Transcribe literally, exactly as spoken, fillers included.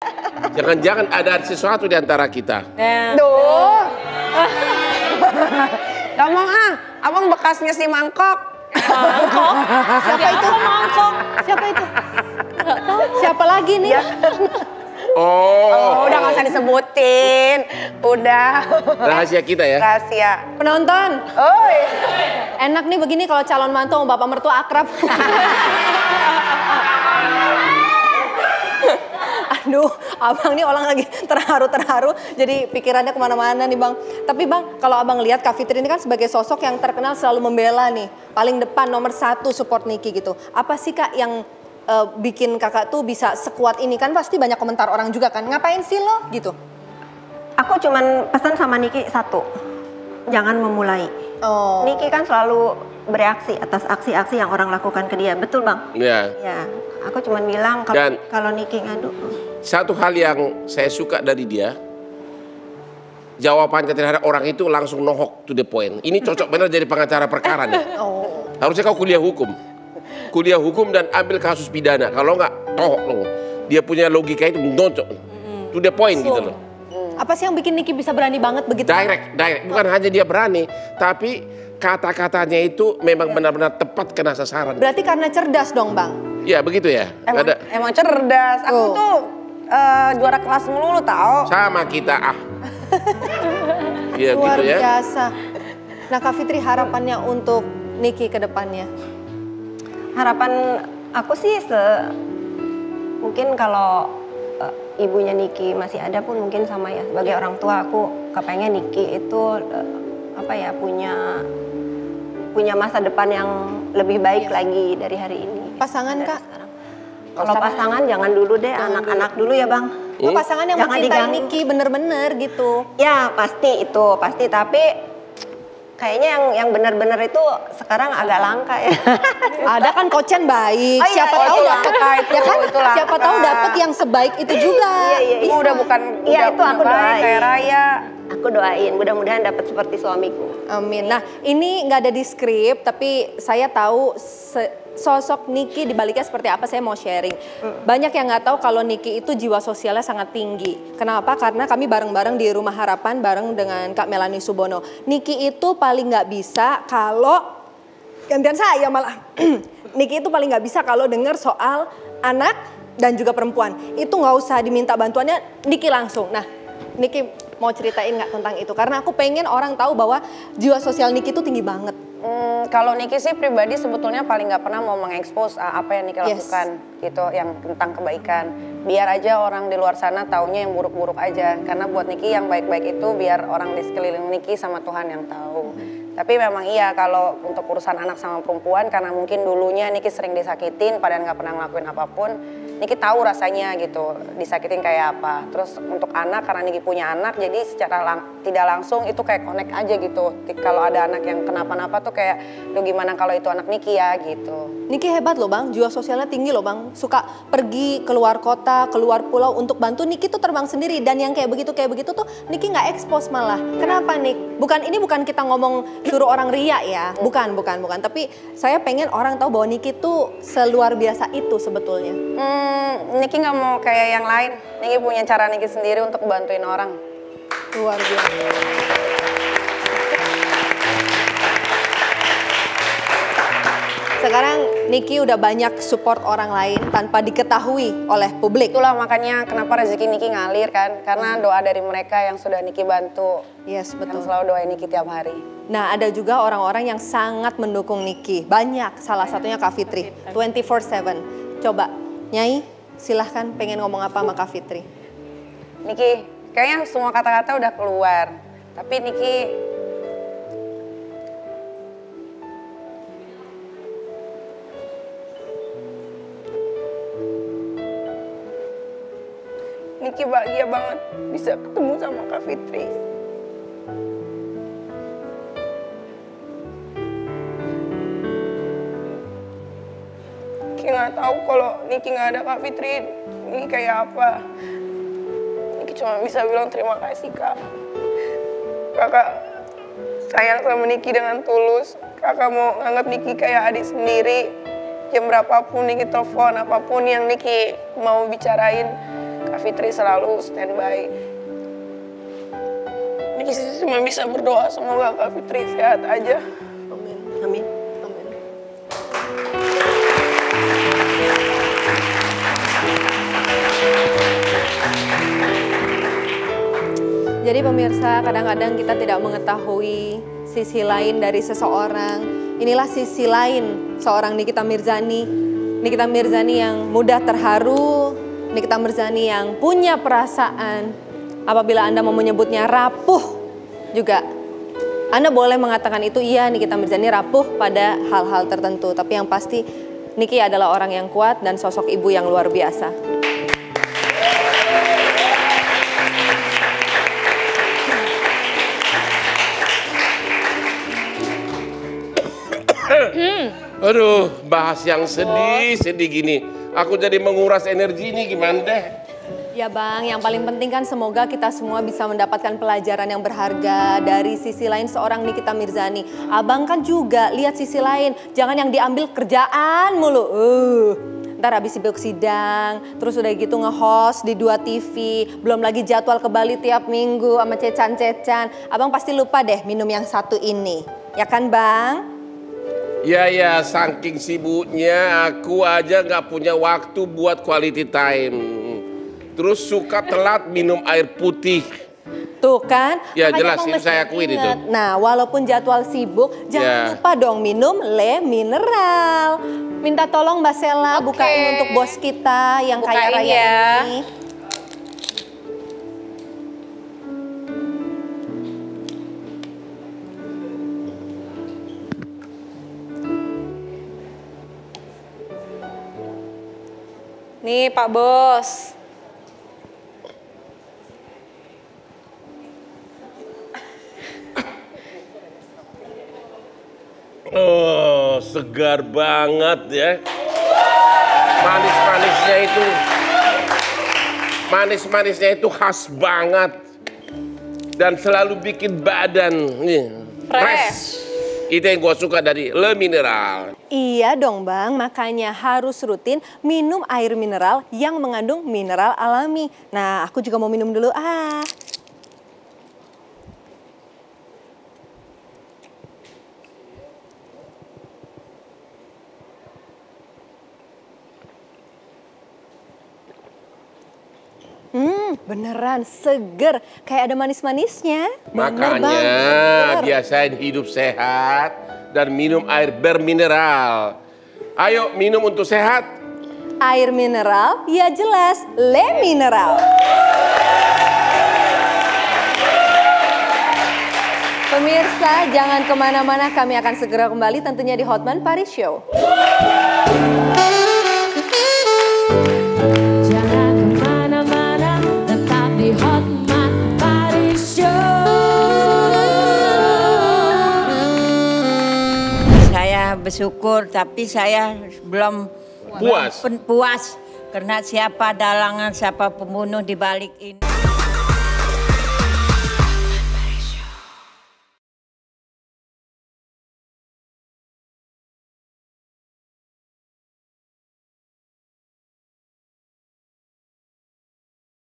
Jangan-jangan ada sesuatu di antara kita. Nah. Duh. Gak mau ah, abang bekasnya si mangkok. Mangkok? Siapa itu mangkok? Siapa itu? Gak tahu. Siapa lagi nih? Oh. Oh, udah gak usah disebutin. Udah. Rahasia kita ya. Rahasia. Penonton. Oi. Enak nih begini kalau calon mantu sama bapak mertua akrab. Aduh, abang nih orang lagi terharu-terharu, jadi pikirannya kemana-mana nih bang. Tapi bang, kalau abang lihat Kak Fitri ini kan sebagai sosok yang terkenal selalu membela nih, paling depan nomor satu support Niki gitu. Apa sih kak yang uh, bikin kakak tuh bisa sekuat ini? Kan pasti banyak komentar orang juga kan, ngapain sih lo gitu? Aku cuman pesan sama Niki satu, jangan memulai. Oh. Niki kan selalu bereaksi atas aksi-aksi yang orang lakukan ke dia, betul bang? Iya. Ya, aku cuman bilang kalau Dan- kalau Niki ngadu. Satu hal yang saya suka dari dia, jawabannya terhadap orang itu langsung nohok to the point. Ini cocok benar jadi pengacara perkara nih. Oh. Harusnya kau kuliah hukum. Kuliah hukum dan ambil kasus pidana. Kalau enggak, tohok loh. Dia punya logika itu nocok. To the point gitu loh. Apa sih yang bikin Niki bisa berani banget begitu? Direct, direct. Bukan hanya dia berani, tapi kata-katanya itu memang benar-benar tepat kena sasaran. Berarti karena cerdas dong bang? Ya begitu ya. Emang, Ada emang cerdas. Aku Oh. tuh eh, juara kelas melulu tau. sama kita ah. Iya Luar gitu ya. biasa. Nah Kak Fitri harapannya untuk Niki ke depannya? Harapan aku sih se mungkin kalau uh, ibunya Niki masih ada pun mungkin sama ya, sebagai orang tua aku kepengen Niki itu uh, apa ya punya punya masa depan yang lebih baik lagi dari hari ini. Pasangan Dari kak? sekarang. Kalau pasangan jangan dulu deh, anak-anak dulu ya bang. Oh, pasangan yang Jangan mencintai diganggu. Niki bener-bener gitu. Ya pasti itu pasti, tapi kayaknya yang yang benar-benar itu sekarang agak langka ya. Ada kan kocan baik, Oh, iya, siapa iya, tahu iya. dapat Itu, ya kan? itu langka. Siapa tahu dapat yang sebaik itu juga. Iya, iya, Itu udah bukan Iya, udah, itu udah aku baik doain. kayak Raya. Aku doain mudah-mudahan dapat seperti suamiku. Amin. Nah ini nggak ada di skrip, tapi saya tahu se- sosok Niki dibaliknya seperti apa, saya mau sharing. Banyak yang nggak tahu kalau Niki itu jiwa sosialnya sangat tinggi. Kenapa? Karena kami bareng-bareng di Rumah Harapan bareng dengan Kak Melanie Subono. Niki itu paling nggak bisa kalau gantian saya malah. Niki itu paling nggak bisa kalau dengar soal anak dan juga perempuan. Itu nggak usah diminta bantuannya, Niki langsung. Nah, Niki mau ceritain nggak tentang itu? Karena aku pengen orang tahu bahwa jiwa sosial Niki itu tinggi banget. Hmm, kalau Niki sih pribadi sebetulnya paling nggak pernah mau mengekspos uh, apa yang Niki Yes. lakukan gitu, yang tentang kebaikan. Biar aja orang di luar sana taunya yang buruk-buruk aja. Karena buat Niki yang baik-baik itu biar orang di sekeliling Niki sama Tuhan yang tahu. Tapi memang iya kalau untuk urusan anak sama perempuan, karena mungkin dulunya Niki sering disakitin padahal nggak pernah ngelakuin apapun, Niki tahu rasanya gitu disakitin kayak apa. Terus untuk anak, karena Niki punya anak, jadi secara lang tidak langsung itu kayak connect aja gitu. Kalau ada anak yang kenapa-napa tuh kayak, duh gimana kalau itu anak Niki ya gitu. Niki hebat loh bang, jiwa sosialnya tinggi loh bang. Suka pergi keluar kota, keluar pulau untuk bantu. Niki tuh terbang sendiri, dan yang kayak begitu kayak begitu tuh Niki nggak expose malah. Kenapa Nik? Bukan ini bukan kita ngomong suruh orang ria ya, bukan bukan bukan. Tapi saya pengen orang tahu bahwa Niki tuh seluar biasa itu sebetulnya. Hmm, Niki nggak mau kayak yang lain. Niki punya cara Niki sendiri untuk bantuin orang. Luar biasa. Sekarang Niki udah banyak support orang lain tanpa diketahui oleh publik. Itulah makanya kenapa rezeki Niki ngalir kan. Karena doa dari mereka yang sudah Niki bantu. Yes, Yang betul. selalu doain Niki tiap hari. Nah, ada juga orang-orang yang sangat mendukung Niki. Banyak, salah satunya Kak Fitri. dua puluh empat tujuh. Coba, Nyai, silahkan pengen ngomong apa sama Kak Fitri. Niki, kayaknya semua kata-kata udah keluar. Tapi Niki Niki bahagia banget bisa ketemu sama Kak Fitri. Niki nggak tahu kalau Niki nggak ada Kak Fitri, Niki kayak apa. Niki cuma bisa bilang terima kasih Kak. Kakak sayang sama Niki dengan tulus. Kakak mau nganggap Niki kayak adik sendiri. Jam berapapun Niki telepon, apapun yang Niki mau bicarain, Kak Fitri selalu standby. Niki cuma bisa berdoa semoga Kak Fitri sehat aja. Amin. Amin. Amin. Jadi pemirsa, kadang-kadang kita tidak mengetahui sisi lain dari seseorang. Inilah sisi lain seorang Nikita Mirzani. Nikita Mirzani yang mudah terharu, Nikita Mirzani yang punya perasaan. Apabila Anda mau menyebutnya rapuh juga, Anda boleh mengatakan itu, iya Nikita Mirzani rapuh pada hal-hal tertentu. Tapi yang pasti Niki adalah orang yang kuat dan sosok ibu yang luar biasa. Aduh, bahas yang sedih, sedih gini. Aku jadi menguras energi ini gimana deh? Ya Bang, yang paling penting kan semoga kita semua bisa mendapatkan pelajaran yang berharga dari sisi lain seorang Nikita Mirzani. Abang kan juga lihat sisi lain, jangan yang diambil kerjaan mulu. Uh, ntar habis sibuk sidang, terus udah gitu nge-host di dua T V, belum lagi jadwal ke Bali tiap minggu sama cecan-cecan. Abang pasti lupa deh minum yang satu ini, ya kan Bang? Ya ya, saking sibuknya aku aja nggak punya waktu buat quality time. Terus suka telat minum air putih. Tuh kan? Ya makanya jelas, Abang itu mesti saya akuin itu. ingat. Nah, walaupun jadwal sibuk, jangan Ya. lupa dong minum le mineral. Minta tolong Mbak Sela Oke. bukain untuk bos kita yang kaya Bukain raya ya. ini. Nih Pak Bos. Oh, segar banget ya. Manis-manisnya itu, manis-manisnya itu khas banget. Dan selalu bikin badan nih, fresh. Itu yang gue suka dari Le Mineral. Iya dong Bang, makanya harus rutin minum air mineral yang mengandung mineral alami. Nah, aku juga mau minum dulu ah. Hmm, beneran seger, kayak ada manis-manisnya. Bener Makanya banget. biasain hidup sehat dan minum air bermineral. Ayo minum untuk sehat. Air mineral, ya jelas, Le Mineral. Pemirsa, jangan kemana-mana, kami akan segera kembali tentunya di Hotman Paris Show. Jangan kemana-mana, tetap di Hotman Paris Show. Saya bersyukur, tapi saya belum Puas. belum puas karena siapa dalangan, siapa pembunuh di balik ini.